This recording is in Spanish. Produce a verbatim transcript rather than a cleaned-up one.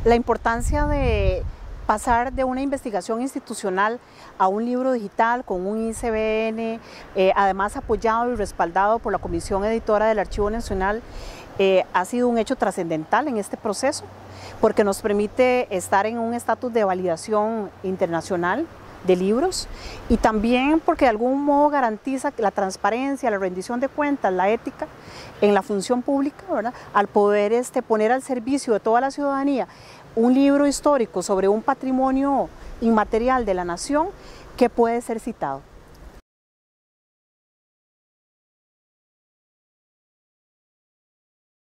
La importancia de pasar de una investigación institucional a un libro digital con un I S B N, eh, además apoyado y respaldado por la Comisión Editora del Archivo Nacional, eh, ha sido un hecho trascendental en este proceso, porque nos permite estar en un estatus de validación internacional de libros y también porque de algún modo garantiza la transparencia, la rendición de cuentas, la ética en la función pública, ¿verdad? Al poder este, poner al servicio de toda la ciudadanía un libro histórico sobre un patrimonio inmaterial de la nación que puede ser citado.